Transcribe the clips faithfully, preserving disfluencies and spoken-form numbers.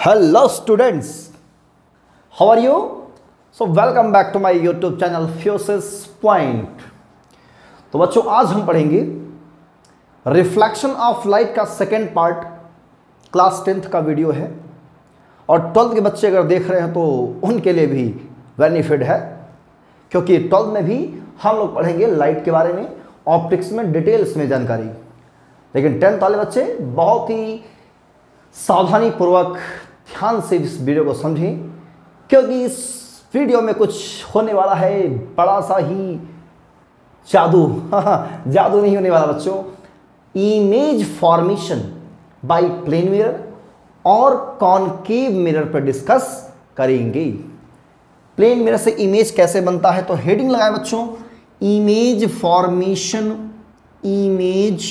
Hello students, how are you? So welcome back to my YouTube channel Fuses Point। तो बच्चों आज हम पढ़ेंगे रिफ्लेक्शन ऑफ लाइट का सेकेंड पार्ट। क्लास टेंथ का वीडियो है और ट्वेल्थ के बच्चे अगर देख रहे हैं तो उनके लिए भी बेनिफिट है, क्योंकि ट्वेल्थ में भी हम लोग पढ़ेंगे लाइट के बारे में, ऑप्टिक्स में डिटेल्स में जानकारी। लेकिन टेंथ वाले बच्चे बहुत ही सावधानी पूर्वक ध्यान से इस वीडियो को समझें, क्योंकि इस वीडियो में कुछ होने वाला है बड़ा सा ही जादू। जादू नहीं होने वाला बच्चों, image formation by plane mirror और कॉनकेव मिरर पर डिस्कस करेंगे। प्लेन मिरर से इमेज कैसे बनता है, तो हेडिंग लगाए बच्चों, image formation, image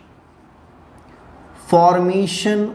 formation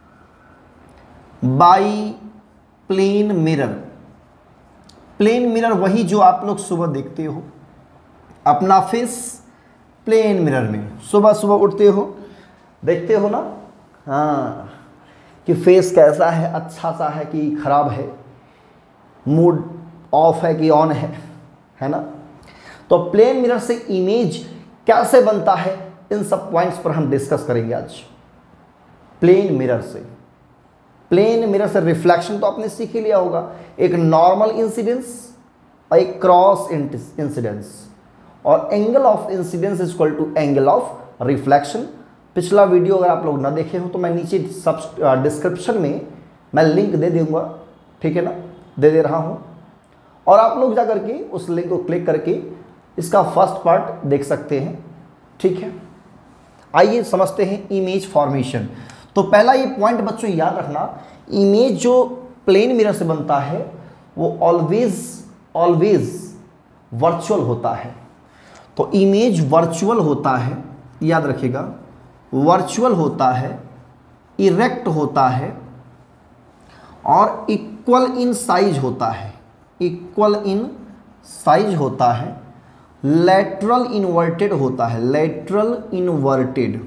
by plane mirror. Plane mirror वही जो आप लोग सुबह देखते हो अपना फेस प्लेन मिरर में, सुबह सुबह उठते हो देखते हो ना, हाँ, कि फेस कैसा है, अच्छा सा है कि खराब है, मूड ऑफ है कि ऑन है, है ना। तो प्लेन मिरर से इमेज कैसे बनता है, इन सब पॉइंट्स पर हम डिस्कस करेंगे आज। प्लेन मिरर से प्लेन मिरर से रिफ्लेक्शन तो आपने सीख ही लिया होगा, एक नॉर्मल इंसिडेंस और एक क्रॉस इंसिडेंस, और angle of incidence is equal to angle of reflection. पिछला वीडियो अगर आप लोग ना देखे हो तो मैं नीचे सब डिस्क्रिप्शन में मैं लिंक दे दूंगा, ठीक है ना, दे दे रहा हूँ, और आप लोग जा करके उस लिंक को क्लिक करके इसका फर्स्ट पार्ट देख सकते हैं, ठीक है। आइए समझते हैं इमेज फॉर्मेशन। तो पहला ये पॉइंट बच्चों याद रखना, इमेज जो प्लेन मिरर से बनता है वो ऑलवेज ऑलवेज वर्चुअल होता है। तो इमेज वर्चुअल होता है, याद रखिएगा, वर्चुअल होता है, इरेक्ट होता है और इक्वल इन साइज होता है, इक्वल इन साइज होता है, लेटरल इन्वर्टेड होता है, lateral inverted,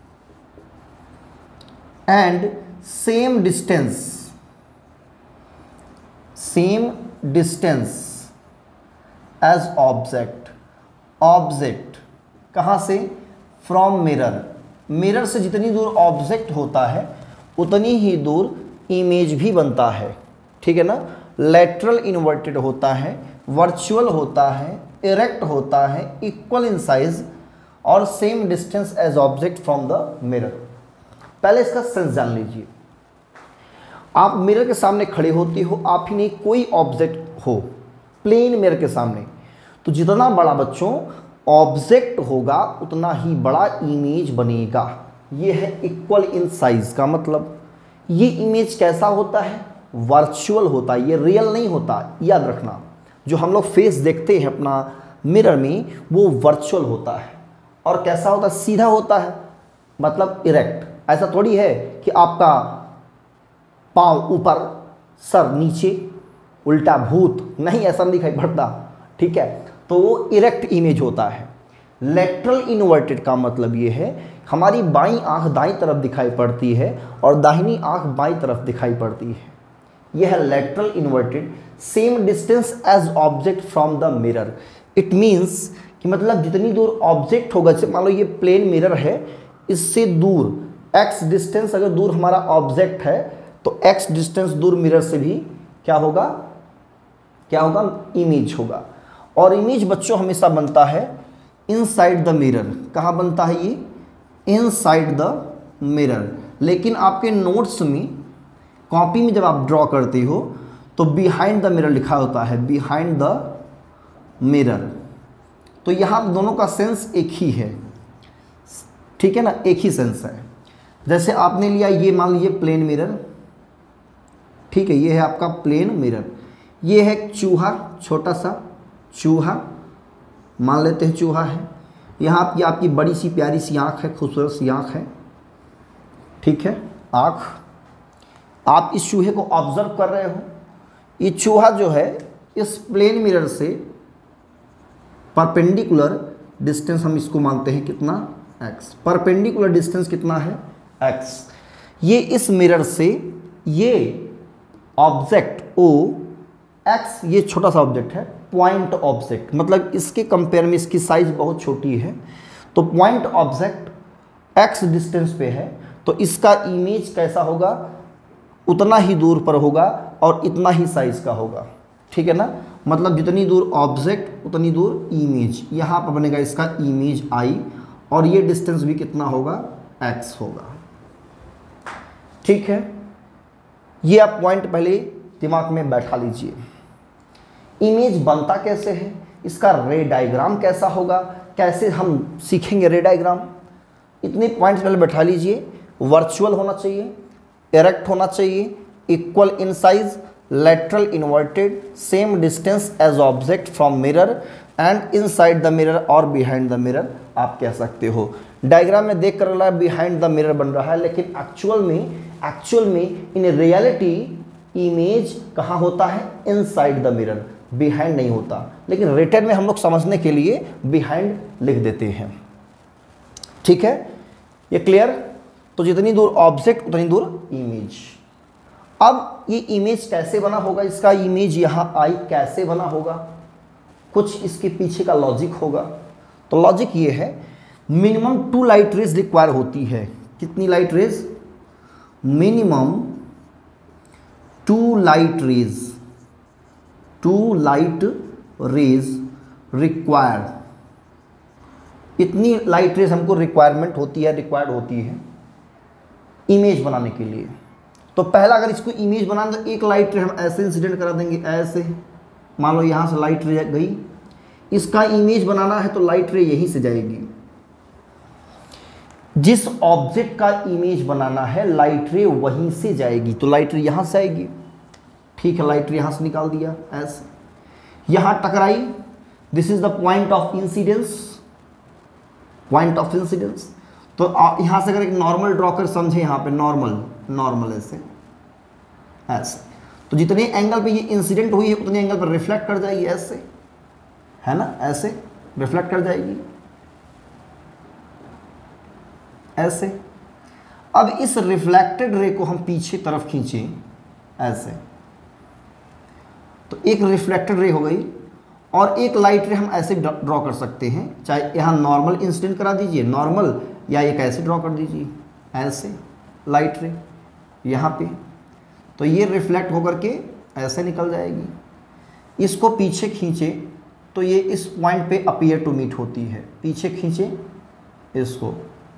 and same distance, same distance as object. Object कहाँ से, फ्रॉम मिरर। मिरर से जितनी दूर ऑब्जेक्ट होता है उतनी ही दूर इमेज भी बनता है, ठीक है ना। लेटरल इन्वर्टेड होता है, वर्चुअल होता है, इरेक्ट होता है, इक्वल इन साइज और same distance as object from the mirror. पहले इसका सेंस जान लीजिए। आप मिरर के सामने खड़े होते हो, आप ही नहीं कोई ऑब्जेक्ट हो प्लेन मिरर के सामने, तो जितना बड़ा बच्चों ऑब्जेक्ट होगा उतना ही बड़ा इमेज बनेगा। ये है इक्वल इन साइज का मतलब। ये इमेज कैसा होता है, वर्चुअल होता है, ये रियल नहीं होता, याद रखना। जो हम लोग फेस देखते हैं अपना मिरर में वो वर्चुअल होता है। और कैसा होता है, सीधा होता है, मतलब इरेक्ट। ऐसा थोड़ी है कि आपका पाँव ऊपर सर नीचे उल्टा भूत, नहीं, ऐसा नहीं दिखाई पड़ता, ठीक है। तो वो इरेक्ट इमेज होता है। लेटरल इन्वर्टेड का मतलब ये है हमारी बाईं आंख दाईं तरफ दिखाई पड़ती है और दाहिनी आंख बाईं तरफ दिखाई पड़ती है, यह है lateral inverted. Same distance as object from the mirror. It means कि मतलब जितनी दूर ऑब्जेक्ट होगा, जैसे मान लो ये प्लेन मिरर है, इससे दूर x डिस्टेंस अगर दूर हमारा ऑब्जेक्ट है तो x डिस्टेंस दूर मिरर से भी क्या होगा, क्या होगा, इमेज होगा। और इमेज बच्चों हमेशा बनता है इनसाइड द मिरर। कहाँ बनता है ये, इनसाइड द मिरर। लेकिन आपके नोट्स में, कॉपी में जब आप ड्रॉ करते हो तो बिहाइंड द मिरर लिखा होता है, बिहाइंड द मिरर। तो यहाँ दोनों का सेंस एक ही है, ठीक है ना, एक ही सेंस है। जैसे आपने लिया, ये मान लीजिए प्लेन मिरर, ठीक है, ये है आपका प्लेन मिरर। ये है चूहा, छोटा सा चूहा मान लेते हैं, चूहा है। यहाँ आपकी आपकी बड़ी सी प्यारी सी आँख है, खूबसूरत सी आँख है, ठीक है, आँख। आप इस चूहे को ऑब्जर्व कर रहे हो। ये चूहा जो है इस प्लेन मिरर से परपेंडिकुलर डिस्टेंस हम इसको मानते हैं कितना, x। परपेंडिकुलर डिस्टेंस कितना है, x। ये इस मिरर से ये ऑब्जेक्ट ओ एक्स ये छोटा सा ऑब्जेक्ट है, पॉइंट ऑब्जेक्ट मतलब इसके कंपेयर में इसकी साइज बहुत छोटी है, तो पॉइंट ऑब्जेक्ट एक्स डिस्टेंस पे है, तो इसका इमेज कैसा होगा, उतना ही दूर पर होगा और इतना ही साइज का होगा, ठीक है ना। मतलब जितनी दूर ऑब्जेक्ट उतनी दूर इमेज, यहाँ पर बनेगा इसका इमेज आई और ये डिस्टेंस भी कितना होगा, एक्स होगा, ठीक है। ये आप पॉइंट पहले दिमाग में बैठा लीजिए। इमेज बनता कैसे है, इसका रे डायग्राम कैसा होगा, कैसे हम सीखेंगे रे डायग्राम, इतने पॉइंट्स पहले बैठा लीजिए। वर्चुअल होना चाहिए, इरेक्ट होना चाहिए, equal in size, lateral inverted, same distance as object from mirror and inside the mirror और behind the mirror आप कह सकते हो। डायग्राम में देख कर रहा है बिहाइंड द मिरर बन रहा है, लेकिन एक्चुअल में एक्चुअल में इन रियलिटी इमेज कहाँ होता है, इनसाइड द मिरर, बिहाइंड नहीं होता। लेकिन रिटन में हम लोग समझने के लिए बिहाइंड लिख देते हैं, ठीक है, ये क्लियर। तो जितनी दूर ऑब्जेक्ट उतनी दूर इमेज। अब ये इमेज कैसे बना होगा, इसका इमेज यहाँ आई कैसे बना होगा, कुछ इसके पीछे का लॉजिक होगा। तो लॉजिक ये है, minimum two light rays require होती है। कितनी light rays, minimum two light rays, two light rays required, इतनी लाइट रेज हमको रिक्वायरमेंट होती है, रिक्वायर्ड होती है इमेज बनाने के लिए। तो पहला अगर इसको इमेज बनाना तो एक लाइट रे हम ऐसे इंसिडेंट करा देंगे, ऐसे मान लो यहाँ से लाइट रे गई, इसका इमेज बनाना है तो लाइट रे यहीं से जाएगी। जिस ऑब्जेक्ट का इमेज बनाना है लाइट रे वहीं से जाएगी, तो लाइट रे यहाँ से आएगी, ठीक है। लाइट रे यहाँ से निकाल दिया, ऐसे यहाँ टकराई, this is the point of incidence, point of incidence. तो यहाँ से अगर एक नॉर्मल ड्रॉ कर समझे, यहाँ पे नॉर्मल नॉर्मल ऐसे ऐसे, तो जितने एंगल पे ये इंसिडेंट हुई है उतने एंगल पर रिफ्लेक्ट कर जाएगी, ऐसे है ना, ऐसे रिफ्लेक्ट कर जाएगी, ऐसे। अब इस रिफ्लेक्टेड रे को हम पीछे तरफ खींचें ऐसे, तो एक रिफ्लेक्टेड रे हो गई और एक लाइट रे हम ऐसे ड्रॉ कर सकते हैं, चाहे यहाँ नॉर्मल इंसिडेंट करा दीजिए नॉर्मल, या एक ऐसे ड्रॉ कर दीजिए ऐसे लाइट रे यहाँ पे, तो ये रिफ्लेक्ट होकर के ऐसे निकल जाएगी। इसको पीछे खींचे तो ये इस पॉइंट पे अपीयर टू मीट होती है, पीछे खींचे इसको,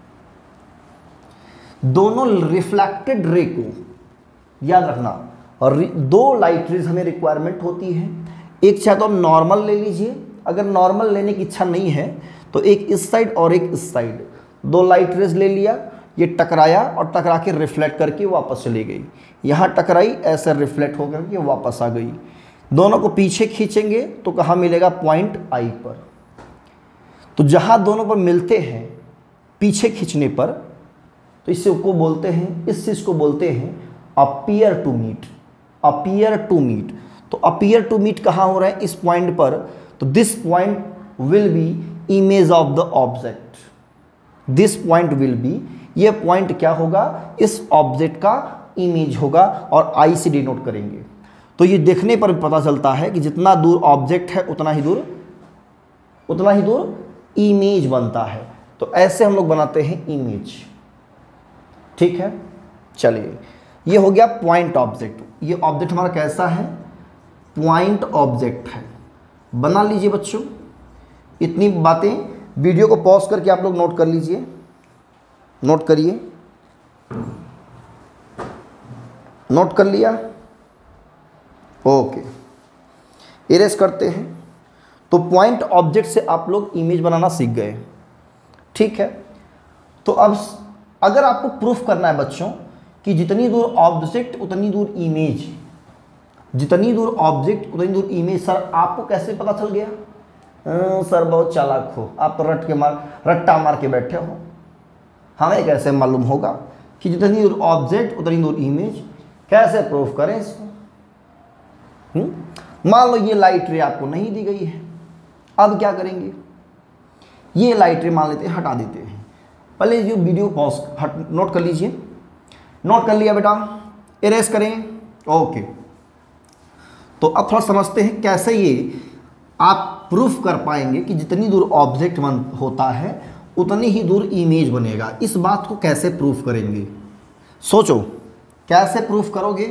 दोनों रिफ्लेक्टेड रे को याद रखना, और दो लाइट रेज हमें रिक्वायरमेंट होती है। एक चाहे तो नॉर्मल ले लीजिए, अगर नॉर्मल लेने की इच्छा नहीं है तो एक इस साइड और एक इस साइड, दो लाइट रेज ले लिया, ये टकराया और टकरा के रिफ्लेक्ट करके वापस चली गई, यहाँ टकराई ऐसे रिफ्लेक्ट होकर के वापस आ गई। दोनों को पीछे खींचेंगे तो कहाँ मिलेगा, पॉइंट आई पर। तो जहाँ दोनों पर मिलते हैं पीछे खींचने पर, तो इससे को बोलते हैं, इस चीज़ को बोलते हैं appear to meet, appear to meet. तो अपीयर टू मीट कहाँ हो रहा है, इस पॉइंट पर, तो this point will be image of the object, this point will be, ये पॉइंट क्या होगा, इस ऑब्जेक्ट का इमेज होगा और आई से डिनोट करेंगे। तो ये देखने पर पता चलता है कि जितना दूर ऑब्जेक्ट है उतना ही दूर उतना ही दूर इमेज बनता है। तो ऐसे हम लोग बनाते हैं इमेज, ठीक है। चलिए, ये हो गया पॉइंट ऑब्जेक्ट। ये ऑब्जेक्ट हमारा कैसा है, पॉइंट ऑब्जेक्ट है। बना लीजिए बच्चों, इतनी बातें वीडियो को पॉज करके आप लोग नोट कर लीजिए, नोट करिए, नोट कर लिया, ओके। इरेज करते हैं। तो पॉइंट ऑब्जेक्ट से आप लोग इमेज बनाना सीख गए, ठीक है। तो अब अगर आपको प्रूफ करना है बच्चों कि जितनी दूर ऑब्जेक्ट उतनी दूर इमेज, जितनी दूर ऑब्जेक्ट उतनी दूर इमेज, सर आपको कैसे पता चल गया? आ, सर बहुत चालाक हो आप, तो रट के मार रट्टा मार के बैठे हो। हमें कैसे मालूम होगा कि जितनी दूर ऑब्जेक्ट उतनी दूर इमेज? कैसे प्रूफ करें इसको? मान लो ये लाइट रे आपको नहीं दी गई है, अब क्या करेंगे? ये लाइट रे मान लेते हैं, हटा देते हैं। पहले जो वीडियो पॉज हट नोट कर लीजिए, नोट कर लिया बेटा, इरेज करें। ओके, तो अब थोड़ा समझते हैं कैसे ये आप प्रूफ कर पाएंगे कि जितनी दूर ऑब्जेक्ट बन होता है उतनी ही दूर इमेज बनेगा। इस बात को कैसे प्रूफ करेंगे, सोचो कैसे प्रूफ करोगे।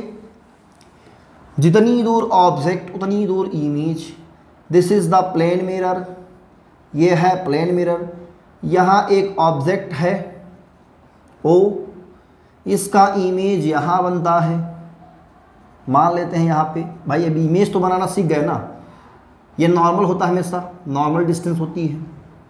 जितनी दूर ऑब्जेक्ट उतनी दूर image. This is the plane mirror, ये है प्लेन मिरर। यहाँ एक ऑब्जेक्ट है ओ, इसका इमेज यहाँ बनता है। मान लेते हैं यहाँ पे, भाई अभी इमेज तो बनाना सीख गए ना, ये नॉर्मल होता है, हमेशा नॉर्मल डिस्टेंस होती है।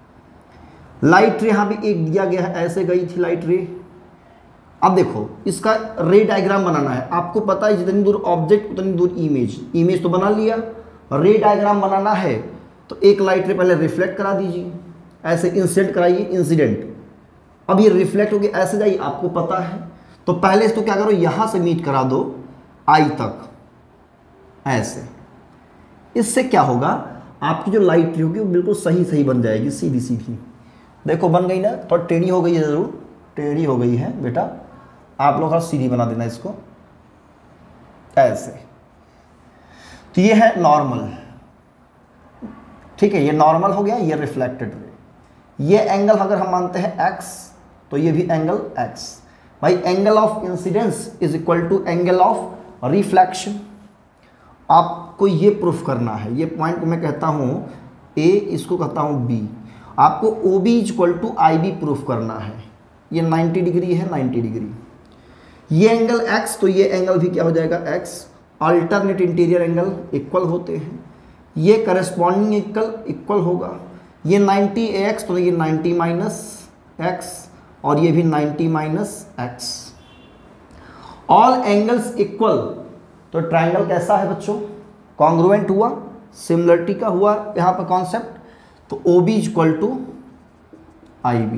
लाइट रे यहाँ पे एक दिया गया है, ऐसे गई थी लाइट रे। अब देखो इसका रे डायग्राम बनाना है। आपको पता है जितनी दूर ऑब्जेक्ट उतनी दूर इमेज। इमेज तो बना लिया, रे डायग्राम बनाना है तो एक लाइट रे पहले रिफ्लेक्ट करा दीजिए, ऐसे इंसिडेंट कराइए, इंसिडेंट। अब ये रिफ्लेक्ट होकर ऐसे जाइए, आपको पता है। तो पहले इसको क्या करो, यहाँ से मीट करा दो आई तक, ऐसे। इससे क्या होगा, आपकी जो लाइट होगी वो बिल्कुल सही सही बन जाएगी, सीधी सीधी। देखो बन गई ना, थोड़ा टेढ़ी हो गई है, ज़रूर टेढ़ी हो गई है बेटा, आप लोग थोड़ा सीधी बना देना इसको, ऐसे। तो ये है नॉर्मल, ठीक है, ये नॉर्मल हो गया, ये रिफ्लेक्टेड रे। ये एंगल अगर हम मानते हैं x, तो ये भी एंगल x। भाई angle of incidence is equal to angle of reflection. आपको ये प्रूफ करना है, ये पॉइंट को मैं कहता हूँ a, इसको कहता हूँ b। आपको O B equal to I B proof करना है। ये नाइन्टी डिग्री है, नाइन्टी डिग्री। ये एंगल x, तो ये एंगल भी क्या हो जाएगा x। Alternate interior angle equal होते हैं, ये करस्पॉन्डिंग इक्वल इक्वल होगा। ये नाइन्टी एक्स, तो ये नाइन्टी माइनस एक्स, और ये भी ninety minus X. All angles equal, तो ट्रायंगल कैसा है बच्चों, कॉन्ग्रुएंट हुआ, सिमिलरिटी का हुआ यहाँ पर कॉन्सेप्ट। तो O B equal to I B,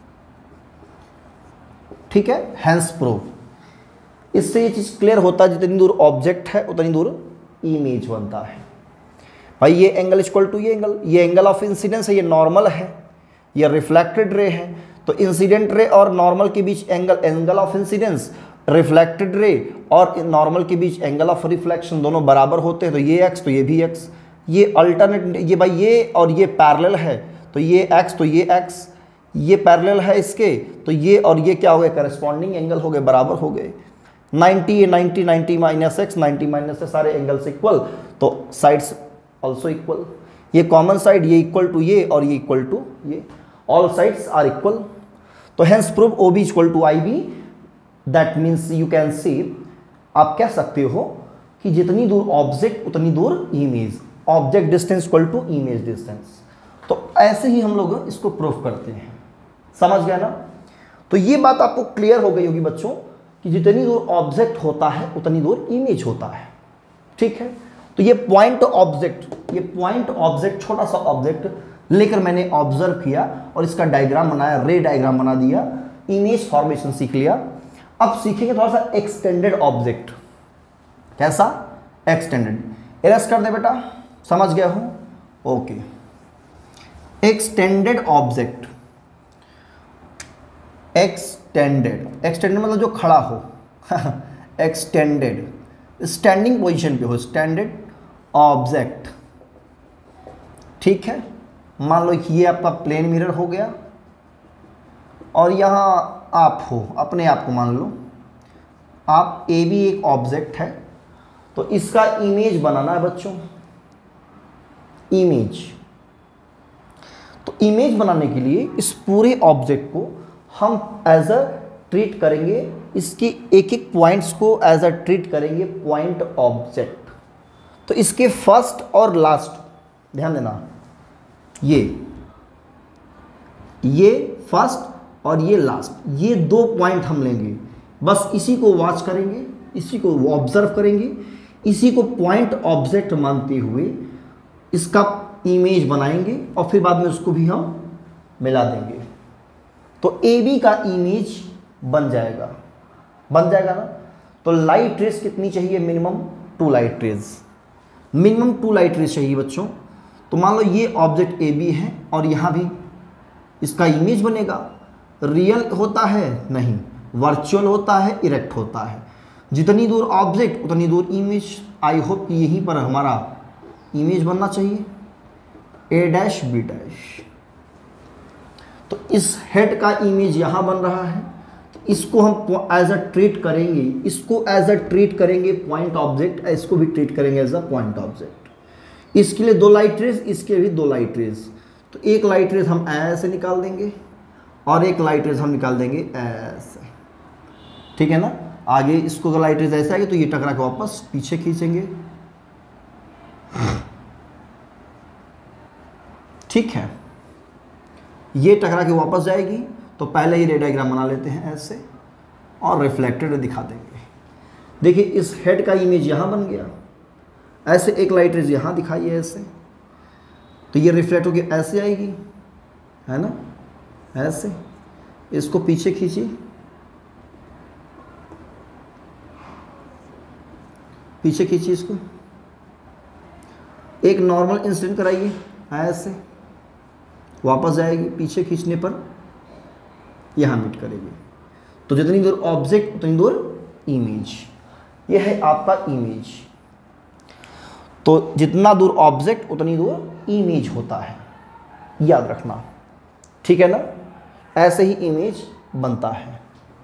ठीक है, हैंस प्रूफ। इससे ये चीज़ क्लियर होता है, जितनी दूर ऑब्जेक्ट है उतनी दूर इमेज बनता है। भाई ये एंगल इक्वल टू ये एंगल, ये एंगल ऑफ इंसिडेंस है, ये नॉर्मल है, ये रिफ्लेक्टेड रे है। तो इंसिडेंट रे और नॉर्मल के बीच angle, angle of incidence, reflected ray और नॉर्मल के बीच एंगल ऑफ रिफ्लेक्शन दोनों बराबर होते हैं। तो ये x, तो ये भी x। ये अल्टरनेट, ये भाई ये और ये पैरेलल है, तो ये x, तो ये x। ये पैरेलल है इसके, तो ये और ये क्या हो गए, करस्पॉन्डिंग एंगल हो गए, बराबर हो गए। Ninety, ninety, ninety minus X, ninety minus से सारे एंगल्स इक्वल, तो साइड्स ऑल्सो इक्वल। ये कॉमन साइड, ये इक्वल टू ये और ये इक्वल टू ये, ऑल साइड्स आर इक्वल। तो hence prove O B equal to I B. That means you can see, आप कह सकते हो कि जितनी दूर ऑब्जेक्ट उतनी दूर image, object distance equal to image distance. तो ऐसे ही हम लोग इसको प्रूफ करते हैं, समझ गया ना। तो ये बात आपको क्लियर हो गई होगी बच्चों कि जितनी दूर ऑब्जेक्ट होता है उतनी दूर इमेज होता है, ठीक है। तो ये पॉइंट ऑब्जेक्ट, ये पॉइंट ऑब्जेक्ट, छोटा सा ऑब्जेक्ट लेकर मैंने ऑब्जर्व किया और इसका डायग्राम बनाया, रे डायग्राम बना दिया, इमेज फॉर्मेशन सीख लिया। अब सीखेंगे थोड़ा सा एक्सटेंडेड ऑब्जेक्ट। कैसा, एक्सटेंडेड। इरेज कर दे बेटा, समझ गया हूं, okay. Extended object, extended, extended मतलब जो खड़ा हो एक्सटेंडेड, स्टैंडिंग पोजीशन पे हो, स्टैंडर्ड ऑब्जेक्ट, ठीक है। मान लो कि ये आपका प्लेन मिरर हो गया और यहाँ आप हो, अपने आप को मान लो आप, ए भी एक ऑब्जेक्ट है। तो इसका इमेज बनाना है बच्चों, इमेज। तो इमेज बनाने के लिए इस पूरे ऑब्जेक्ट को हम एज अ ट्रीट करेंगे, इसके एक एक पॉइंट्स को एज अ ट्रीट करेंगे पॉइंट ऑब्जेक्ट। तो इसके फर्स्ट और लास्ट, ध्यान देना, ये ये फर्स्ट और ये लास्ट, ये दो पॉइंट हम लेंगे, बस इसी को वॉच करेंगे, इसी को ऑब्जर्व करेंगे, इसी को पॉइंट ऑब्जेक्ट मानते हुए इसका इमेज बनाएंगे और फिर बाद में उसको भी हम मिला देंगे। तो ए बी का इमेज बन जाएगा, बन जाएगा ना। तो लाइट रेस कितनी चाहिए, minimum two light rays, minimum two light rays चाहिए बच्चों। तो मान लो ये ऑब्जेक्ट ए बी है और यहाँ भी इसका इमेज बनेगा। रियल होता है नहीं, वर्चुअल होता है, इरेक्ट होता है। जितनी दूर ऑब्जेक्ट उतनी दूर इमेज। आई होप कि यहीं पर हमारा इमेज बनना चाहिए, ए डैश बी डैश। तो इस हेड का इमेज यहाँ बन रहा है, तो इसको हम एज अ ट्रीट करेंगे, इसको एज अ ट्रीट करेंगे पॉइंट ऑब्जेक्ट, इसको भी ट्रीट करेंगे एज अ पॉइंट ऑब्जेक्ट। इसके लिए दो लाइट रेज, इसके भी दो लाइट रेज। तो एक लाइट रेज हम ऐसे निकाल देंगे और एक लाइट रेज हम निकाल देंगे ऐसे, ठीक है ना। आगे इसको अगर लाइट रेज ऐसे आएगी तो ये टकरा के वापस पीछे खींचेंगे, ठीक है। ये टकरा के वापस जाएगी, तो पहले ही रे डायग्राम बना लेते हैं ऐसे और रिफ्लेक्टेड दिखा देंगे। देखिए इस हेड का इमेज यहाँ बन गया, ऐसे एक लाइट रेज यहाँ दिखाई है ऐसे, तो ये रिफ्लेक्ट होकर ऐसे आएगी, है ना, ऐसे। इसको पीछे खींचिए, पीछे खींचिए इसको, एक नॉर्मल इंसिडेंट कराइए ऐसे, वापस जाएगी, पीछे खींचने पर यहाँ मीट करेगी। तो जितनी दूर ऑब्जेक्ट उतनी दूर इमेज। ये है आपका इमेज। तो जितना दूर ऑब्जेक्ट उतनी दूर इमेज होता है, याद रखना, ठीक है ना। ऐसे ही इमेज बनता है।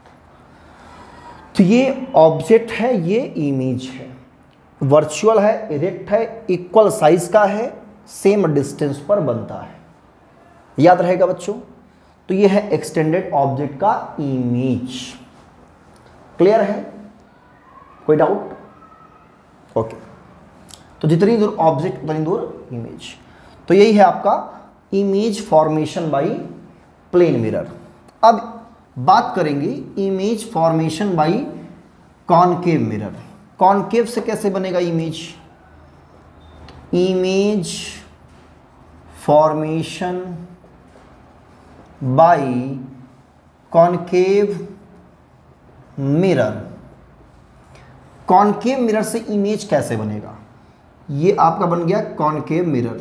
तो ये ऑब्जेक्ट है, ये इमेज है, वर्चुअल है, इरेक्ट है, इक्वल साइज का है, सेम डिस्टेंस पर बनता है, याद रहेगा बच्चों। तो ये है एक्सटेंडेड ऑब्जेक्ट का इमेज। क्लियर है, कोई डाउट? ओके। तो जितनी दूर ऑब्जेक्ट उतनी दूर इमेज। तो यही है आपका image formation by plane mirror. अब बात करेंगे image formation by concave mirror. Concave से कैसे बनेगा image? Image formation by concave mirror. Concave mirror से इमेज कैसे बनेगा? ये आपका बन गया कॉनकेव मिरर,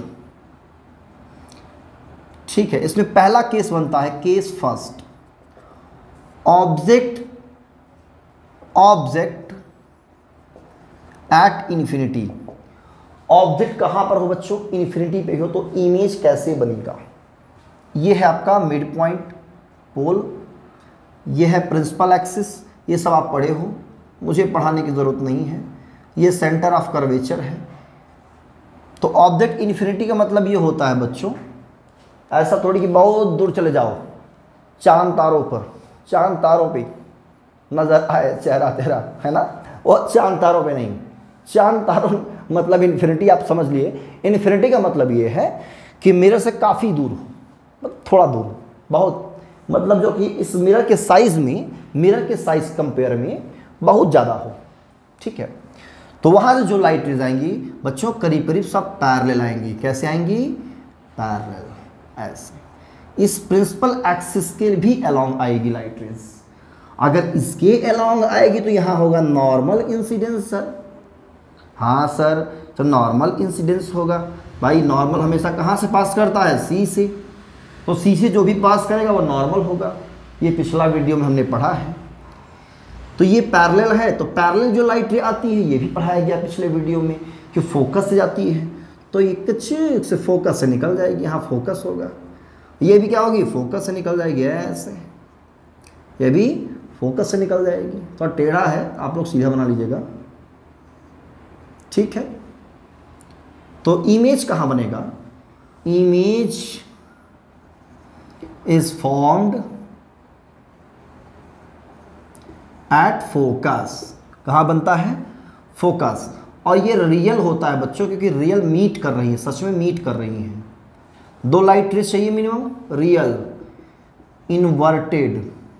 ठीक है। इसमें पहला केस बनता है, case first, object object at infinity. Object कहां पर हो बच्चों? इन्फिनिटी पे हो, तो इमेज कैसे बनेगा? ये है आपका मिड पॉइंट पोल, ये है प्रिंसिपल एक्सिस, ये सब आप पढ़े हो, मुझे पढ़ाने की ज़रूरत नहीं है। ये सेंटर ऑफ कर्वेचर है। तो ऑब्जेक्ट इन्फिनिटी का मतलब ये होता है बच्चों, ऐसा थोड़ी कि बहुत दूर चले जाओ चांद तारों पर, चांद तारों पे नज़र आए चेहरा तेरा, है ना, और चांद तारों पे नहीं। चांद तारों मतलब इन्फिनिटी आप समझ लिए। इन्फिनिटी का मतलब ये है कि मिरर से काफ़ी दूर हो, मतलब थोड़ा दूर, बहुत, मतलब जो कि इस मिरर के साइज़ में, मिरर के साइज कंपेयर में बहुत ज़्यादा हो, ठीक है। तो वहाँ से जो लाइट रेज आएंगी बच्चों करीब करीब सब पैरेलल आएंगी। कैसे आएंगी? पैरेलल, ऐसे। इस प्रिंसिपल एक्सिस के भी अलोंग आएगी लाइट रेज। अगर इसके अलोंग आएगी तो यहाँ होगा नॉर्मल इंसिडेंस सर। हाँ सर, तो नॉर्मल इंसिडेंस होगा। भाई नॉर्मल हमेशा कहाँ से पास करता है? सी से। तो सी से जो भी पास करेगा वो नॉर्मल होगा। ये पिछला वीडियो में हमने पढ़ा है। तो ये पैरेलल है, तो पैरेलल जो लाइट रे आती है ये भी पढ़ाया गया पिछले वीडियो में कि फोकस से जाती है, तो ये कच्चे से फोकस से निकल जाएगी, यहाँ फोकस होगा। ये भी क्या होगी? फोकस से निकल जाएगी ऐसे, ये भी फोकस से निकल जाएगी। तो टेढ़ा है, आप लोग सीधा बना लीजिएगा, ठीक है। तो इमेज कहाँ बनेगा? Image is formed at focus. कहाँ बनता है? फोकस। और ये रियल होता है बच्चों, क्योंकि रियल मीट कर रही है, सच में मीट कर रही हैं। दो लाइट रेज चाहिए minimum, real, inverted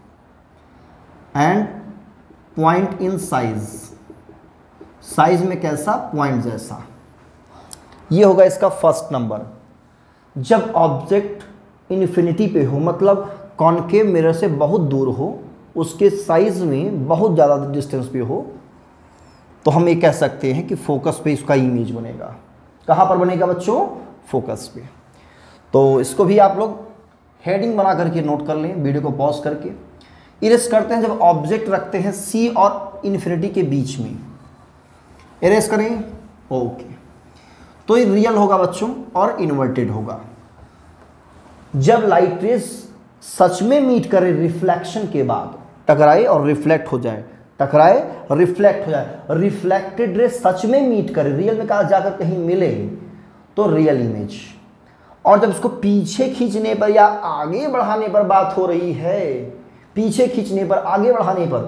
and point in size. Size में कैसा? पॉइंट जैसा। ये होगा इसका फर्स्ट नंबर। जब ऑब्जेक्ट इन्फिनिटी पे हो, मतलब कॉनकेव मिरर से बहुत दूर हो, उसके साइज में बहुत ज़्यादा डिस्टेंस पे हो, तो हम ये कह सकते हैं कि फोकस पे इसका इमेज बनेगा। कहाँ पर बनेगा बच्चों? फोकस पे। तो इसको भी आप लोग हेडिंग बना करके नोट कर लें, वीडियो को पॉज करके, इरेज करते हैं जब ऑब्जेक्ट रखते हैं सी और इन्फिनिटी के बीच में। इरेज करें, ओके। तो ये रियल होगा बच्चों और इन्वर्टेड होगा। जब लाइट रेज सच में मीट करे रिफ्लेक्शन के बाद, टकराए और रिफ्लेक्ट हो जाए, टकराए रिफ्लेक्ट हो जाए, रिफ्लेक्टेड रे सच में मीट करे, रियल में कहा जाकर कहीं मिले, तो रियल इमेज। और जब इसको पीछे खींचने पर या आगे बढ़ाने पर बात हो रही है, पीछे खींचने पर, आगे बढ़ाने पर,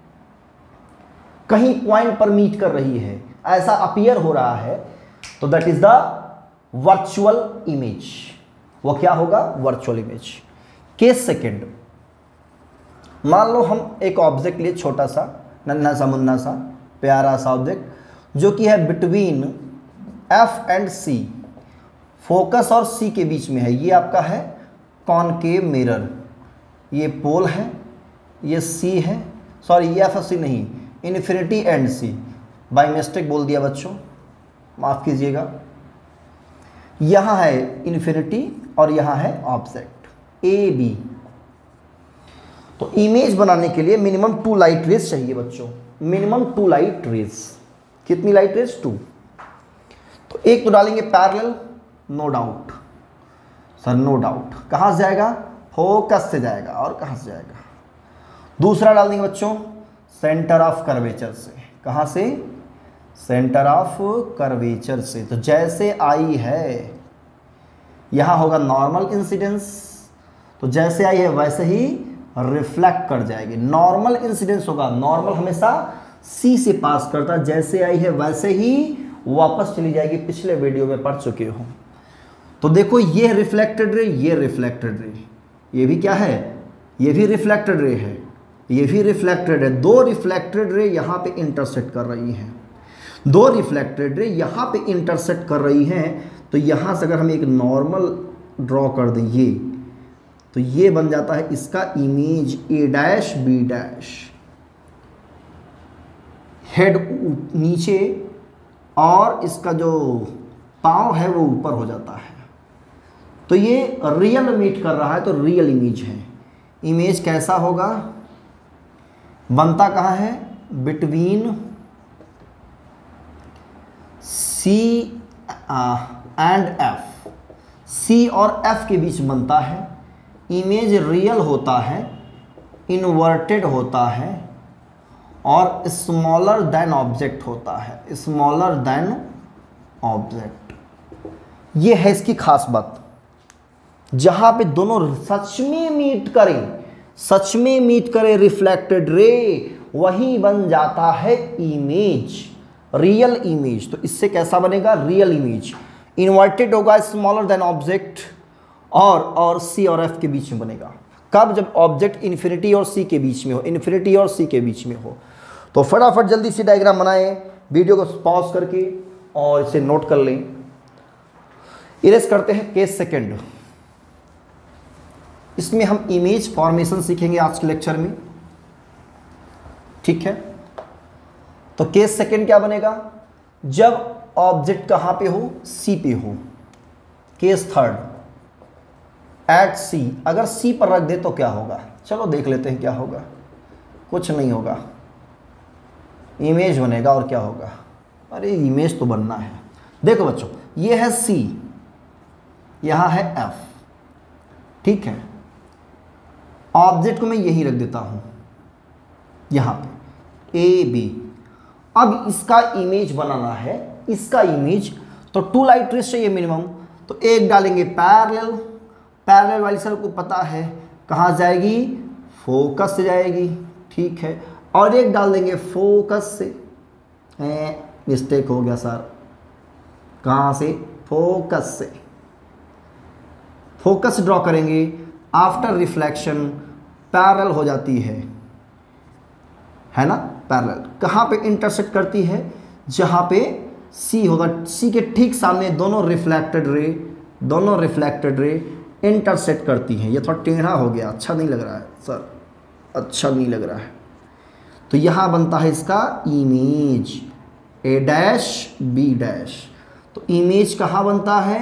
कहीं पॉइंट पर मीट कर रही है, ऐसा अपीयर हो रहा है, तो that is the virtual image. वो क्या होगा? Virtual image. केस सेकंड, मान लो हम एक ऑब्जेक्ट लिए, छोटा सा नन्हा सा मुन्ना सा प्यारा सा ऑब्जेक्ट जो कि है between F and C, focus और सी के बीच में है। ये आपका है कॉनकेव मिरर, ये पोल है, ये सी है, सॉरी ये एफ सी नहीं, infinity and C, by mistake बोल दिया बच्चों, माफ़ कीजिएगा। यहाँ है इन्फिनिटी और यहाँ है ऑब्जेक्ट ए बी। तो इमेज बनाने के लिए मिनिमम टू लाइट रेज चाहिए बच्चों, मिनिमम टू लाइट रेज। कितनी लाइट रेज? टू। तो एक तो डालेंगे parallel, no doubt sir, no doubt. कहाँ से जाएगा? फोकस से जाएगा। और कहाँ से जाएगा? दूसरा डाल देंगे बच्चों सेंटर ऑफ कर्वेचर से। कहाँ से? सेंटर ऑफ कर्वेचर से। तो जैसे आई है यहाँ होगा नॉर्मल इंसिडेंस, तो जैसे आई है वैसे ही रिफ्लेक्ट कर जाएगी। नॉर्मल इंसिडेंस होगा, नॉर्मल हमेशा सी से पास करता, जैसे आई है वैसे ही वापस चली जाएगी। पिछले वीडियो में पढ़ चुके हो। तो देखो ये रिफ्लेक्टेड रे, ये रिफ्लेक्टेड रे, ये भी क्या है? ये भी रिफ्लेक्टेड रे है, ये भी रिफ्लेक्टेड है। दो रिफ्लेक्टेड रे यहाँ पे इंटरसेक्ट कर रही हैं, दो रिफ्लेक्टेड रे यहाँ पे इंटरसेक्ट कर रही हैं। तो यहाँ से अगर हम एक नॉर्मल ड्रॉ कर दें ये, तो ये बन जाता है इसका image A dash B dash. Head नीचे और इसका जो पाँव है वो ऊपर हो जाता है। तो ये रियल मीट कर रहा है, तो रियल इमेज है। इमेज कैसा होगा? बनता कहाँ है? Between C and F, C और एफ के बीच बनता है। इमेज रियल होता है, इन्वर्टेड होता है और स्मॉलर देन ऑब्जेक्ट होता है, स्मॉलर देन ऑब्जेक्ट। ये है इसकी खास बात। जहां पे दोनों सच में मीट करें, सच में मीट करें रिफ्लेक्टेड रे, वही बन जाता है इमेज, रियल इमेज। तो इससे कैसा बनेगा? Real image. इन्वर्टेड होगा, स्मॉलर देन ऑब्जेक्ट, और और सी और एफ के बीच में बनेगा। कब? जब ऑब्जेक्ट इन्फिनिटी और सी के बीच में हो, इन्फिनिटी और सी के बीच में हो। तो फटाफट जल्दी से डायग्राम बनाएं, वीडियो को पॉज करके और इसे नोट कर लें। इरेज करते हैं केस सेकंड। इसमें हम इमेज फॉर्मेशन सीखेंगे आज के लेक्चर में, ठीक है। तो केस सेकंड क्या बनेगा? जब ऑब्जेक्ट कहाँ पे हो? सी पे हो। Case third, at C. अगर सी पर रख दे तो क्या होगा? चलो देख लेते हैं क्या होगा। कुछ नहीं होगा, इमेज बनेगा। और क्या होगा? अरे इमेज तो बनना है। देखो बच्चों, ये है सी, यहाँ है एफ, ठीक है। ऑब्जेक्ट को मैं यही रख देता हूँ यहाँ पे, ए बी। अब इसका इमेज बनाना है, इसका इमेज। तो टू लाइट रेज चाहिए मिनिमम। तो एक डालेंगे पैरेलल, पैरेलल वाली सर को पता है कहाँ जाएगी? फोकस से जाएगी, ठीक है। और एक डाल देंगे फोकस से। मिस्टेक हो गया सर, कहाँ से? फोकस से। फोकस ड्रॉ करेंगे, आफ्टर रिफ्लेक्शन पैरेलल हो जाती है, है ना? पैरेलल कहाँ पे इंटरसेक्ट करती है? जहाँ पे सी होगा, सी के ठीक सामने दोनों रिफ्लेक्टेड रे, दोनों रिफ्लेक्टेड रे इंटरसेक्ट करती हैं। ये थोड़ा टेढ़ा हो गया, अच्छा नहीं लग रहा है सर, अच्छा नहीं लग रहा है। तो यहाँ बनता है इसका image A dash B dash. तो इमेज कहाँ बनता है?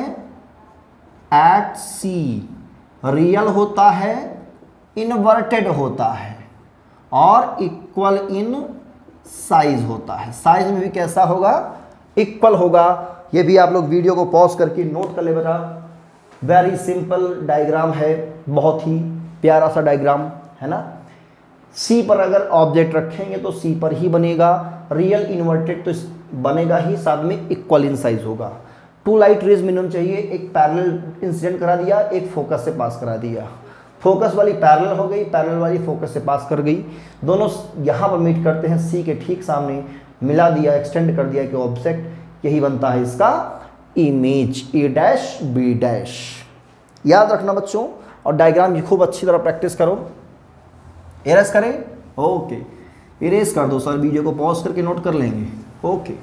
एट सी। रियल होता है, इन्वर्टेड होता है, और इक्वल इन साइज होता है। साइज में भी कैसा होगा, इक्वल होगा। ये भी आप लोग वीडियो को पॉज करके नोट कर ले बेटा। वेरी सिंपल डायग्राम है, बहुत ही प्यारा सा डायग्राम है ना। सी पर अगर ऑब्जेक्ट रखेंगे तो सी पर ही बनेगा, रियल इन्वर्टेड तो बनेगा ही, साथ में इक्वल इन साइज होगा। टू लाइट रेज मिनिमम चाहिए, एक पैरेलल इंसिडेंट करा दिया, एक फोकस से पास करा दिया। फोकस वाली पैरेलल हो गई, पैरेलल वाली फोकस से पास कर गई, दोनों यहाँ पर मीट करते हैं, सी के ठीक सामने मिला दिया, एक्सटेंड कर दिया कि ऑब्जेक्ट, यही बनता है इसका image, A dash B dash. याद रखना बच्चों, और डायग्राम की खूब अच्छी तरह प्रैक्टिस करो। इरेज करें, ओके इरेज कर दो सर, वीडियो को पॉज करके नोट कर लेंगे। ओके,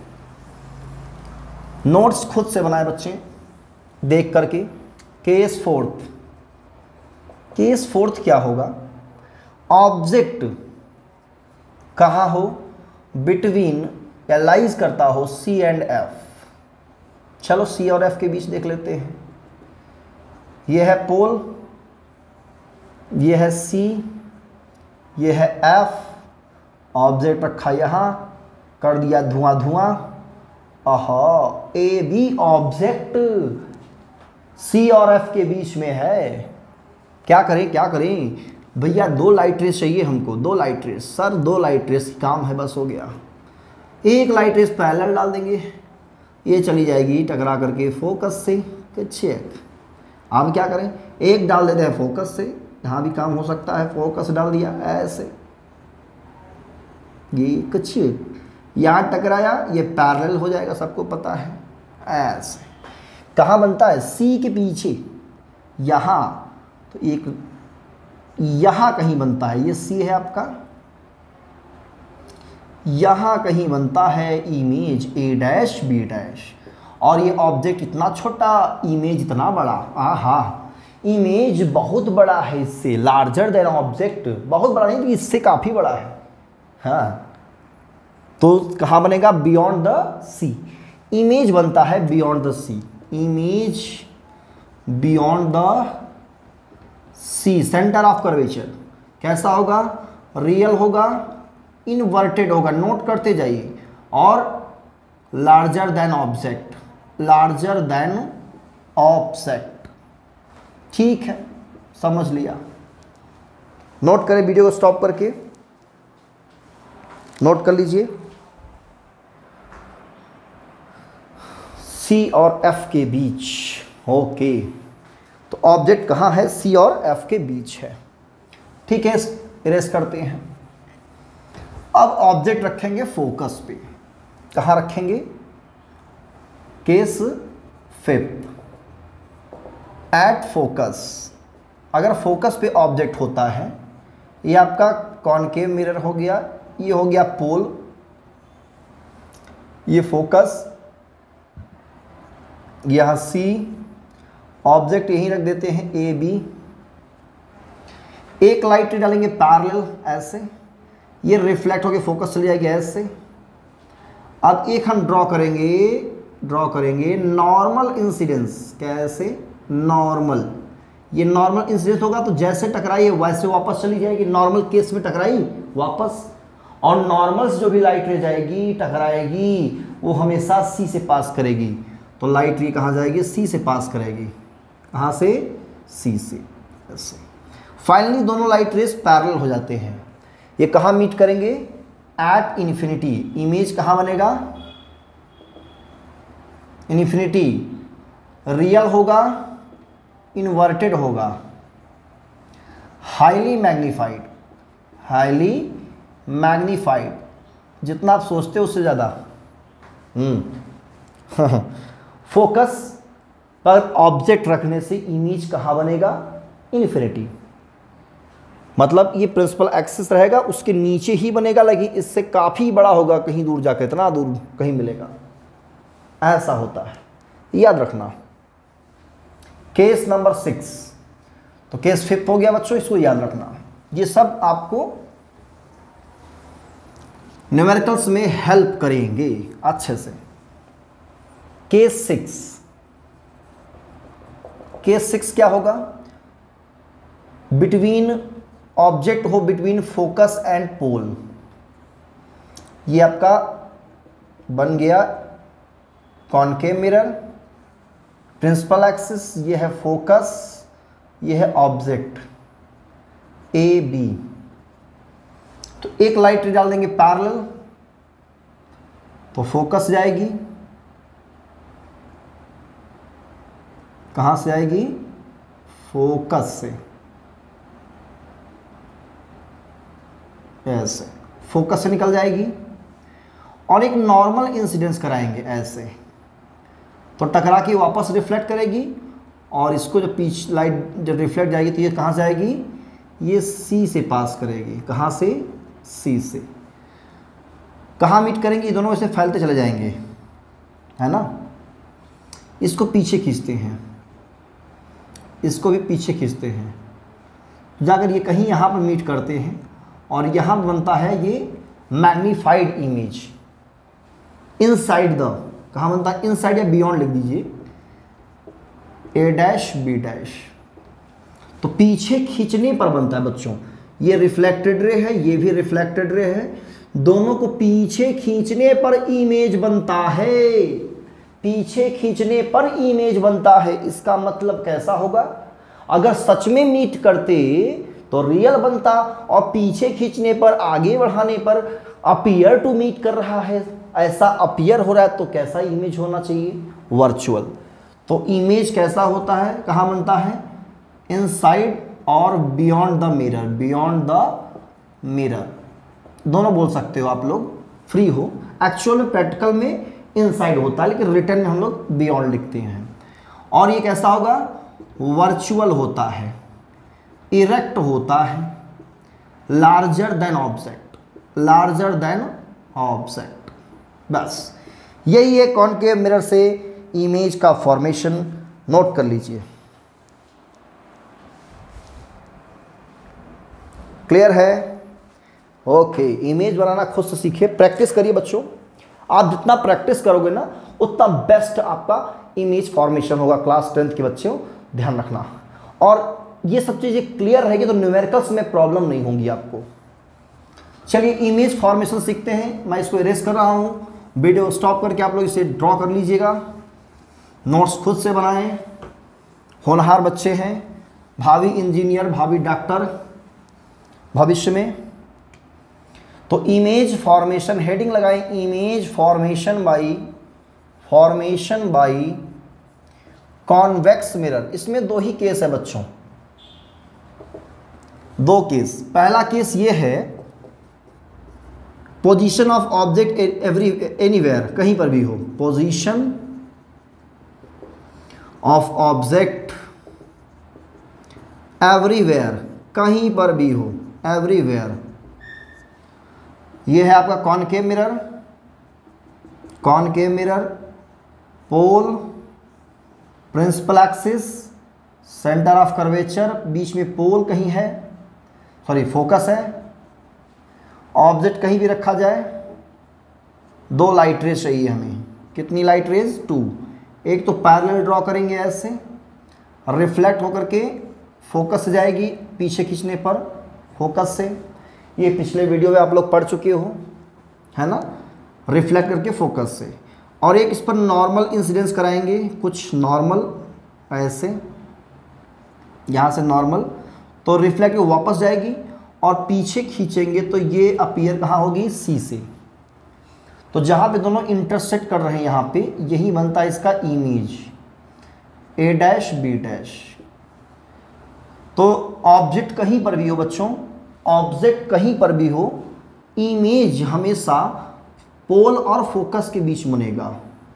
नोट्स खुद से बनाए बच्चे देख करके। केस फोर्थ, केस फोर्थ क्या होगा, ऑब्जेक्ट कहाँ हो, बिटवीन या लाइज करता हो सी एंड एफ। चलो सी और एफ के बीच देख लेते हैं। यह है पोल, यह है सी, यह है एफ, ऑब्जेक्ट रखा यहाँ, कर दिया धुआं धुआं। आहा, ए बी ऑब्जेक्ट सी और एफ के बीच में है। क्या करें क्या करें भैया, दो लाइट रेस चाहिए हमको, दो लाइट रेस। सर दो लाइट रेस काम है, बस हो गया। एक लाइट रेस पैरेलल डाल देंगे, ये चली जाएगी टकरा करके फोकस से। चेक, अब क्या करें, एक डाल देते हैं फोकस से, यहाँ भी काम हो सकता है, फोकस डाल दिया ऐसे, ये कुछ यहाँ टकराया, ये पैरेलल हो जाएगा, सबको पता है। ऐसे कहाँ बनता है, सी के पीछे यहाँ, तो एक यहाँ कहीं बनता है, ये सी है आपका, यहाँ कहीं बनता है image A dash B dash. और ये ऑब्जेक्ट इतना छोटा, इमेज इतना बड़ा। आहा, इमेज बहुत बड़ा है इससे, लार्जर देन ऑब्जेक्ट, बहुत बड़ा नहीं, इससे काफ़ी बड़ा है। हाँ, तो कहाँ बनेगा, बियॉन्ड द सी। इमेज बनता है beyond the C, image beyond the C, centre of curvature. कैसा होगा, रियल होगा, इनवर्टेड होगा, नोट करते जाइए, और larger than object, larger than object. ठीक है, समझ लिया। नोट करें, वीडियो को स्टॉप करके नोट कर लीजिए। सी और एफ के बीच, ओके, तो ऑब्जेक्ट कहाँ है, सी और एफ के बीच है। ठीक है, इरेज करते हैं। अब ऑब्जेक्ट रखेंगे फोकस पे, कहाँ रखेंगे, केस फिफ्थ, एट फोकस। अगर फोकस पे ऑब्जेक्ट होता है, ये आपका कॉनकेव मिरर हो गया, ये हो गया पोल, ये फोकस, यहाँ सी, ऑब्जेक्ट यहीं रख देते हैं ए बी। एक लाइट डालेंगे पैरेलल ऐसे, ये रिफ्लेक्ट होकर फोकस चली जाएगी ऐसे। अब एक हम ड्रॉ करेंगे, ड्रॉ करेंगे नॉर्मल इंसिडेंस। कैसे, नॉर्मल, ये नॉर्मल इंसिडेंस होगा तो जैसे टकराई वैसे वापस चली जाएगी, नॉर्मल केस में टकराई वापस। और नॉर्मल से जो भी लाइट रे जाएगी टकराएगी, वो हमेशा सी से पास करेगी, तो लाइट रे कहाँ जाएगी, सी से पास करेगी। कहाँ से, सी से, ऐसे। फाइनली दोनों लाइट रेस पैरेलल हो जाते हैं। ये कहाँ मीट करेंगे, एट इन्फिनिटी। इमेज कहाँ बनेगा, इन्फिनिटी, रियल होगा, इन्वर्टेड होगा, हाईली मैग्नीफाइड, हाईली मैग्नीफाइड, जितना आप सोचते हो उससे ज़्यादा। हम्म फोकस पर ऑब्जेक्ट रखने से इमेज कहाँ बनेगा, इन्फिनिटी। मतलब ये प्रिंसिपल एक्सिस रहेगा, उसके नीचे ही बनेगा, लेकिन इससे काफ़ी बड़ा होगा, कहीं दूर जाकर, इतना दूर कहीं मिलेगा, ऐसा होता है, याद रखना। केस नंबर सिक्स, तो केस फिफ्थ हो गया बच्चों, इसको याद रखना। ये सब आपको न्यूमेरिकल्स में हेल्प करेंगे अच्छे से। केस सिक्स, केस सिक्स क्या होगा, बिटवीन ऑब्जेक्ट हो बिटवीन फोकस एंड पोल। ये आपका बन गया कॉनकेव मिरर, प्रिंसिपल एक्सिस, ये है फोकस, ये है ऑब्जेक्ट ए बी। तो एक लाइट रे डाल देंगे पैरेलल, तो फोकस जाएगी, कहां से आएगी? फोकस से, ऐसे फोकस से निकल जाएगी। और एक नॉर्मल इंसिडेंस कराएंगे ऐसे, तो टकरा के वापस रिफ्लेक्ट करेगी, और इसको जब पीछे लाइट जब रिफ्लेक्ट जाएगी तो ये कहाँ से आएगी? ये सी से पास करेगी। कहाँ से? सी से। कहाँ मीट करेंगे? ये दोनों ऐसे फैलते चले जाएंगे, है ना। इसको पीछे खींचते हैं, इसको भी पीछे खींचते हैं, जाकर ये कहीं यहाँ पर मीट करते हैं, और यहाँ बनता है ये मैग्नीफाइड इमेज इनसाइड द, कहाँ बनता है? इनसाइड या बियॉन्ड लिख दीजिए, ए डैश बी डैश। तो पीछे खींचने पर बनता है बच्चों, ये रिफ्लेक्टेड रे है, ये भी रिफ्लेक्टेड रे है, दोनों को पीछे खींचने पर इमेज बनता है, पीछे खींचने पर इमेज बनता है। इसका मतलब कैसा होगा? अगर सच में मीट करते तो रियल बनता, और पीछे खींचने पर, आगे बढ़ाने पर अपीयर टू मीट कर रहा है, ऐसा अपीयर हो रहा है, तो कैसा इमेज होना चाहिए? वर्चुअल। तो इमेज कैसा होता है, कहाँ बनता है? इनसाइड और beyond the mirror, beyond the mirror दोनों बोल सकते हो आप लोग, फ्री हो। एक्चुअल में प्रैक्टिकल में इनसाइड होता है, लेकिन रिटर्न में हम लोग बियॉन्ड लिखते हैं। और ये कैसा होगा? वर्चुअल होता है, इरेक्ट होता है, larger than object, larger than object. बस यही है कॉनकेव मिरर से इमेज का फॉर्मेशन। नोट कर लीजिए। क्लियर है? ओके, इमेज बनाना खुद से सीखिए, प्रैक्टिस करिए बच्चों। आप जितना प्रैक्टिस करोगे ना, उतना बेस्ट आपका इमेज फॉर्मेशन होगा। क्लास टेंथ के बच्चों ध्यान रखना। और ये सब चीज़ें क्लियर रहेगी तो न्यूमेरिकल्स में प्रॉब्लम नहीं होंगी आपको। चलिए इमेज फॉर्मेशन सीखते हैं। मैं इसको इरेज कर रहा हूँ, वीडियो स्टॉप करके आप लोग इसे ड्रॉ कर लीजिएगा। नोट्स खुद से बनाएं, होनहार बच्चे हैं, भावी इंजीनियर, भावी डॉक्टर भविष्य में। तो इमेज फॉर्मेशन हेडिंग लगाएं, image formation by formation by convex mirror. इसमें दो ही केस है बच्चों, दो केस। पहला केस ये है, position of object every anywhere, कहीं पर भी हो, पोजीशन ऑफ ऑब्जेक्ट एवरीवेयर, कहीं पर भी हो, एवरीवेयर। ये है आपका concave mirror, concave mirror, pole, principal axis, centre of curvature, बीच में पोल कहीं है, सॉरी फोकस है, ऑब्जेक्ट कहीं भी रखा जाए। दो लाइट रेज चाहिए हमें, कितनी लाइट रेज? टू। एक तो पैरेलल ड्रॉ करेंगे ऐसे, रिफ्लेक्ट होकर के फोकस से जाएगी, पीछे खींचने पर फोकस से। ये पिछले वीडियो में आप लोग पढ़ चुके हो, है ना, रिफ्लेक्ट करके फोकस से। और एक इस पर नॉर्मल इंसिडेंस कराएंगे, कुछ नॉर्मल ऐसे, यहाँ से नॉर्मल, तो रिफ्लेक्ट वापस जाएगी और पीछे खींचेंगे तो ये अपीयर कहाँ होगी? सी से। तो जहाँ पे दोनों इंटरसेक्ट कर रहे हैं यहाँ पे, यही बनता है इसका image, A dash B dash. तो ऑब्जेक्ट कहीं पर भी हो बच्चों, ऑब्जेक्ट कहीं पर भी हो, इमेज हमेशा पोल और फोकस के बीच बनेगा।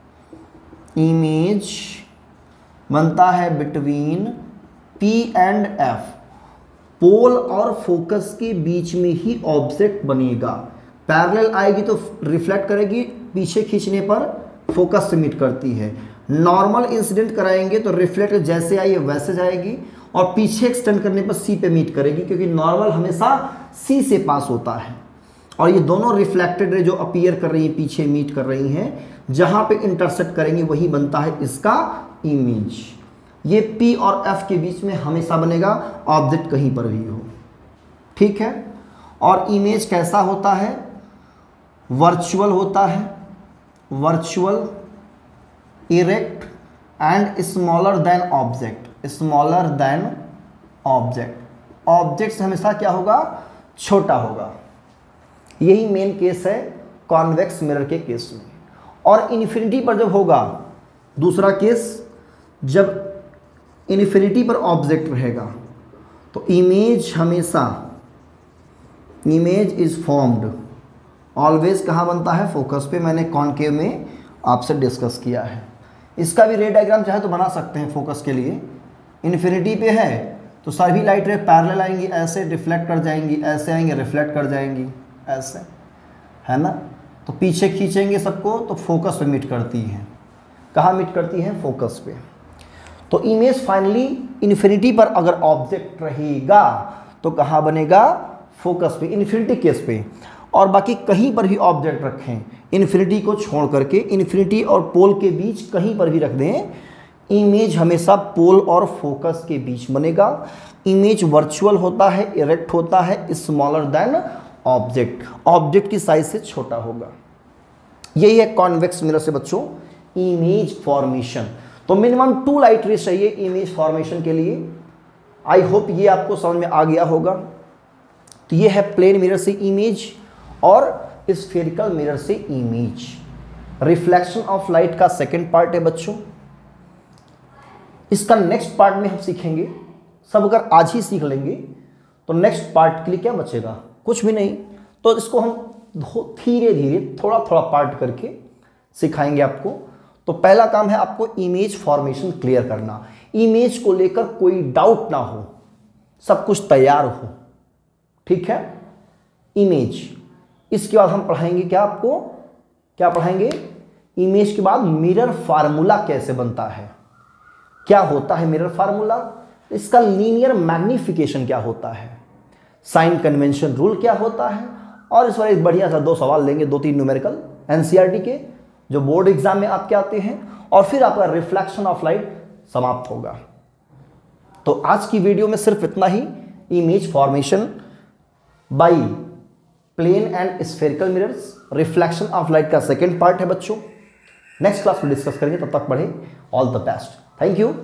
इमेज बनता है between P and F, pole और फोकस के बीच में ही ऑब्जेक्ट बनेगा। पैरेलल आएगी तो रिफ्लेक्ट करेगी, पीछे खींचने पर फोकस से मीट करती है। नॉर्मल इंसिडेंट कराएंगे तो रिफ्लेक्ट जैसे आई वैसे जाएगी, और पीछे एक्सटेंड करने पर सी पे मीट करेगी, क्योंकि नॉर्मल हमेशा सी से पास होता है। और ये दोनों रिफ्लेक्टेड रे जो अपीयर कर रही है, पीछे मीट कर रही हैं, जहाँ पे इंटरसेक्ट करेंगे वही बनता है इसका इमेज। ये P और F के बीच में हमेशा बनेगा, ऑब्जेक्ट कहीं पर भी हो। ठीक है। और इमेज कैसा होता है, वर्चुअल होता है, virtual, erect and smaller than object, smaller than object. Object हमेशा क्या होगा, छोटा होगा। यही मेन केस है कॉन्वेक्स मिरर के केस में। और इन्फिनिटी पर जब होगा, दूसरा केस, जब इन्फिनिटी पर ऑब्जेक्ट रहेगा तो इमेज हमेशा, इमेज इज फॉर्म्ड ऑलवेज कहाँ बनता है, फोकस पे। मैंने कॉनकेव में आपसे डिस्कस किया है। इसका भी रे डायग्राम चाहे तो बना सकते हैं फोकस के लिए। इन्फिनिटी पे है तो सभी लाइट रे पैरेलल आएंगी, ऐसे रिफ्लेक्ट कर जाएंगी, ऐसे आएंगे रिफ्लेक्ट कर जाएंगी, ऐसे, है ना। तो पीछे खींचेंगे सबको तो फोकस पे मीट करती हैं। कहाँ मीट करती हैं, फोकस पे। तो इमेज फाइनली इन्फिनिटी पर अगर ऑब्जेक्ट रहेगा तो कहाँ बनेगा, फोकस पे, इन्फिनिटी केस पे। और बाकी कहीं पर भी ऑब्जेक्ट रखें, इन्फिनिटी को छोड़ करके, इन्फिनिटी और पोल के बीच कहीं पर भी रख दें, इमेज हमेशा पोल और फोकस के बीच बनेगा। इमेज वर्चुअल होता है, इरेक्ट होता है, स्मॉलर देन ऑब्जेक्ट, ऑब्जेक्ट की साइज से छोटा होगा। यही है कॉन्वेक्स मिरर से बच्चों इमेज फॉर्मेशन। तो मिनिमम टू लाइट रेज चाहिए इमेज फॉर्मेशन के लिए। आई होप ये आपको समझ में आ गया होगा। तो ये है प्लेन मिरर से इमेज और स्फेरिकल मिरर से इमेज। रिफ्लेक्शन ऑफ लाइट का सेकंड पार्ट है बच्चों। इसका नेक्स्ट पार्ट में हम सीखेंगे। सब अगर आज ही सीख लेंगे तो नेक्स्ट पार्ट के लिए क्या बचेगा, कुछ भी नहीं। तो इसको हम धीरे धीरे थोड़ा थोड़ा पार्ट करके सिखाएंगे आपको। तो पहला काम है आपको इमेज फॉर्मेशन क्लियर करना, इमेज को लेकर कोई डाउट ना हो, सब कुछ तैयार हो, ठीक है। इमेज, इसके बाद हम पढ़ाएंगे क्या, आपको क्या पढ़ाएंगे, इमेज के बाद मिरर फार्मूला कैसे बनता है, क्या होता है मिरर फार्मूला, इसका लीनियर मैग्निफिकेशन क्या होता है, साइन कन्वेंशन रूल क्या होता है। और इस बार एक बढ़िया सा दो सवाल लेंगे, दो तीन न्यूमेरिकल एनसीईआरटी के जो बोर्ड एग्जाम में आपके आते हैं, और फिर आपका रिफ्लेक्शन ऑफ लाइट समाप्त होगा। तो आज की वीडियो में सिर्फ इतना ही। Image formation by plane and spherical mirrors, reflection of light का सेकेंड पार्ट है बच्चों। नेक्स्ट क्लास में डिस्कस करेंगे, तब तक पढ़े। All the best, thank you.